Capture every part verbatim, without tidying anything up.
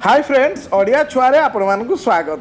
Hi friends Odia छुआरे आपण मानकु स्वागत।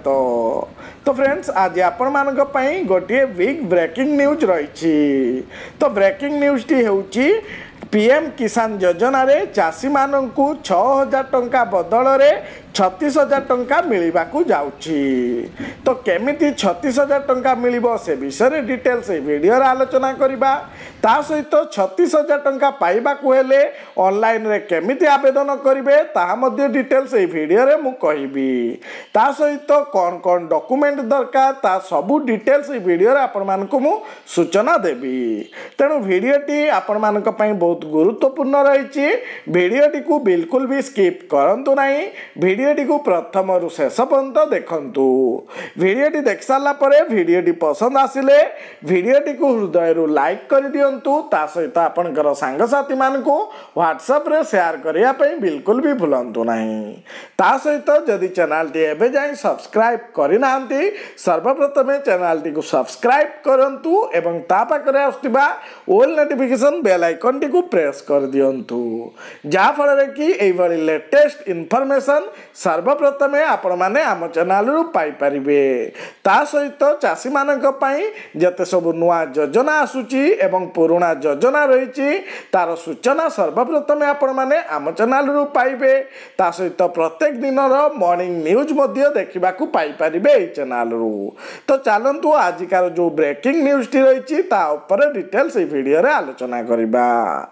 तो फ्रेंड्स आज आपण मानक पई गोटे बिग ब्रेकिंग न्यूज रही। तो ब्रेकिंग न्यूज टी हेउची पीएम किसान योजना रे चासी मानकु छह हजार टंका बदल रे छत्तीस हजार टंका मिलवाकू जाउची। तो केमिति छत्तीस हजार टंका मिलिबो से विषय डिटेल से वीडियो रे आलोचना करिबा। ता सहित छत्तीस हजार टंका पाइबाकू हेले ऑनलाइन रे केमिति आवेदन करिवे ता मध्य डिटेल से वीडियो रे मु कहिबी। ता सहित कोन कोन डॉक्यूमेंट दरकार ता सबु डिटेल से वीडियो रे आपण मानकु मु सूचना देबी। तेणु वीडियो टी आपण मानक पई बहुत गुरुत्वपूर्ण रहिछि। वीडियो टी को बिल्कुल भी स्किप करंतु नाही। वीडियो टी को प्रथम रु शेष पर्यंत देखंतु। वीडियो टी देख साला परे वीडियो टी पसंद आसिले वीडियो टी को हृदय रु लाइक कर दियंतु। ता सहित आपनकर संग साथी मानकु व्हाट्सएप रे शेयर करिया पई बिल्कुल भी भूलंतु नाही। ता सहित जदि चैनल टी एबे जाई सब्सक्राइब करि नांती सर्वप्रथम चैनल टी को सब्सक्राइब करंतु एवं ता पाखरे आस्तिबा ऑल नोटिफिकेशन बेल आइकन टी को प्रेस कर दियंतु। जा फल रे कि एई भली लेटेस्ट इन्फॉर्मेशन सर्वप्रथमे आपण माने आम चैनल रु पाई परिबे। ता सहित चासी मानक पई जते सब नुआ योजना आसुची एवं पुराना योजना रहिची तार सूचना सर्वप्रथमे आपण माने आम चैनल रु पाइबे। ता सहित प्रत्येक दिन रो मॉर्निंग न्यूज मध्ये देखिबाकू पाई परिबे एई चैनल रु। तो चलंतु आजिकार जो ब्रेकिंग न्यूज टी रहिची ता ऊपर डिटेल्स ए वीडियो रे आलोचना करिबा।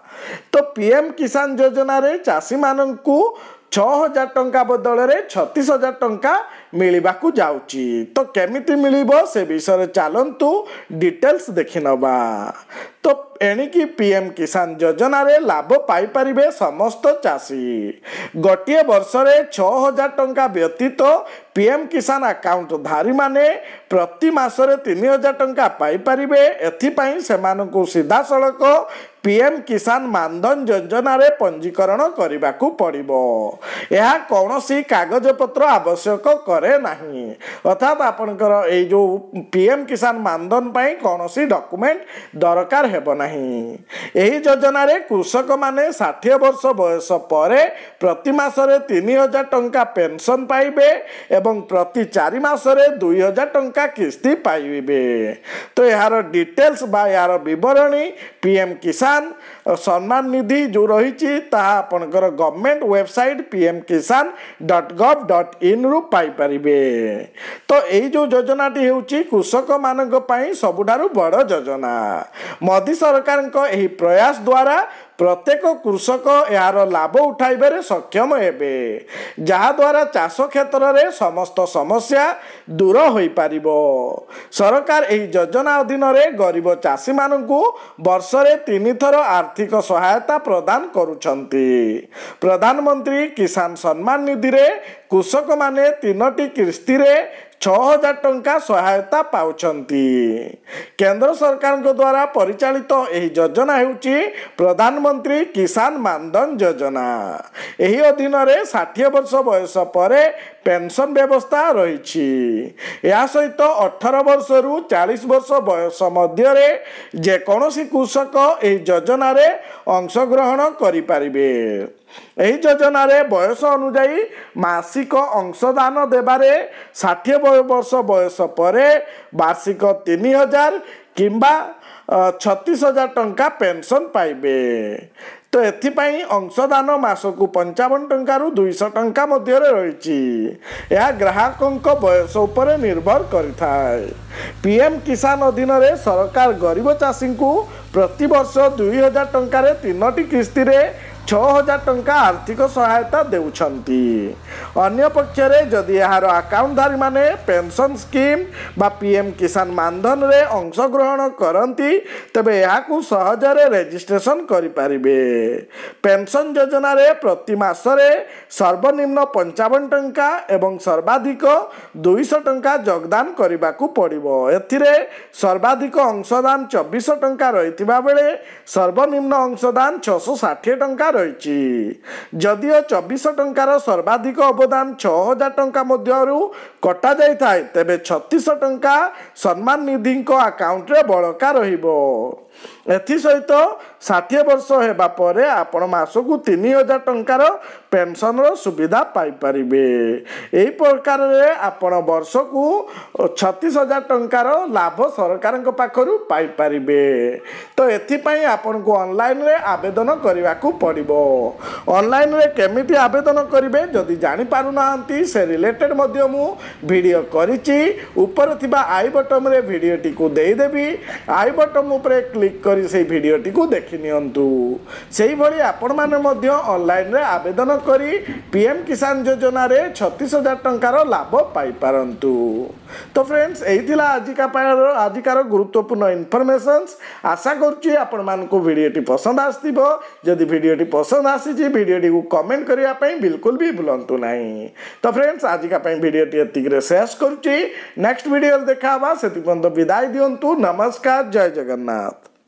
तो पीएम किसान योजना रे चासी मानकू छह हजार टंका बदल रे छत्तीस हजार टंका मिलिबाकू जाउची। तो केमिति मिलिबो से विषय चलंतु डिटेल्स देखि नबा। तो एणिकी पीएम किसान योजना रे लाभ पाई परिबे समस्त चासी। गोटे वर्ष रे छह हजार टंका व्यतीत पीएम किसान अकाउंट धारी माने प्रति मासरे तीन हजार टंका पाई परिबे। एथि पई सेमानकु सीधा सड़क पीएम किसान मानधन योजना रे पंजीकरण करिबाकू पड़िबो। यह कौनसी कागज पत्र आवश्यक करे नहीं। अर्थात आपनकर ए जो पीएम किसान मानधन पई कौनसी डॉक्यूमेंट दरकार हेबो नहीं। एही योजना रे कृषक माने साठ वर्ष बयस परे प्रति मासरे तीन हजार टंका पेंशन पाइबे एवं प्रति चार मासरे दुई हजार टंका किस्ती पाइबे। तो यार डिटेल्स बा यार विवरणी पीएम किसान सम्मान निधि जो रही आपनकर government website PM Kisan dot gov dot in रु पाई परिबे। तो यही जो योजना टी हेउची कृषक मानक पई सबुठारु बड़ योजना। मोदी सरकार को यही प्रयास द्वारा प्रत्येक कृषक यार लाभ उठाइबारे सक्षम हेबे। जहा द्वारा चाष क्षेत्र रे समस्त समस्या दूर होई पारिबो। सरकार एही योजना अधीन रे गरीब चासी मानकू वर्ष रे तीन थर आर्थिक सहायता प्रदान करूछंती। प्रधानमंत्री किसान सम्मान निधि रे कृषक माने तीनोटी किस्ती रे छह हजार टंका सहायता पाउछंती। केंद्र सरकार को द्वारा परिचालित एही योजना हेउची प्रधानमंत्री किसान मानधन योजना। एही अधीन रे साठ वर्ष बयस परे पेंशन व्यवस्था रही। या सहित अठारह वर्ष रु चालीस वर्ष बयस मध्य रे जे कोनोसी कृषक एही योजना रे अंशग्रहण करि परिबे। एही योजना रे बयस अनुजाई मासिक अंशदान देबारे साठ वर्ष बयस परे वार्षिक तीन हजार किंबा छत्तीस हजार टंका पेंशन पाइबे। तो एथिपाई अंशदान मासकू पंचावन टंका रु दुई सौ टंका मध्य रही। यह ग्राहकों बयस उपर निर्भर करिथाय। पीएम किसान अधीन रे सरकार गरीब चाषी को प्रति वर्ष दुई हजार टंका रे तीनोटी किस्ती रे छह हजार टंका आर्थिक सहायता देउछंती। अन्य पक्षरे जदि यार अकाउंट धारी माने पेंशन स्कीम बा पीएम किसान मानधन रे अंशग्रहण करंती तबे याकू सहजरे रजिस्ट्रेशन करि पारिबे। पेंशन योजना रे प्रति मासरे सर्वनिम्न पंचावन टंका एवं सर्वाधिक दुई सौ टंका योगदान करिबाकू पड़िबो। एथिरे सर्वाधिक अंशदान चौबीस टंका रहितिबा बेले सर्वनिम्न अंशदान छह सौ साठ टंका रही। जदिओ चौबीस टंकार सर्वाधिक अवदान छह हजार टंका मध्यरु कटा जाई थाए तेबे छत्तीस टंका सम्मान निधि को अकाउंट रे बळका रहिबो। एसत षाठी वर्ष हेबा परे आपण मासकु तीन हजार टंकार पेंशन सुविधा पाइपर यही प्रकार आपण वर्ष को छत्तीस हजार टंकार लाभ सरकार पाखु पाइपर तो एथिपाई आपण को ऑनलाइन रे आवेदन करने को पड़ो ऑनलाइन रे केमिति आवेदन करेंगे जदि जानी पारु नाहंती से रिलेटेड मध्य मु वीडियो करिछि ऊपर थिबा आई बटन रे वीडियो टी को दे देबी आई बटन ऊपर क्लिक करी से वीडियो टी को देखि नियंतु सेही भली आपण माने मध्य ऑनलाइन रे आवेदन करी पीएम किसान योजना रे छत्तीस हजार टंकार लाभ पाई पारंतु। तो फ्रेंड्स यही आजिका आजिकार गुरुत्वपूर्ण इनफॉरमेशंस आशा करुच्ची आपण मानकु वीडियोटी पसंद आसथिबो जदि वीडियोटी पसंद आसीची वीडियोटी को कमेंट करिया पई बिल्कुल भी भूलंतु नहीं। तो फ्रेंड्स आजिका पई वीडियोटी एतिकरे शेष करुच्ची नेक्स्ट वीडियो देखा बा सेति पर्यंत विदाय दियंतु नमस्कार जय जगन्नाथ।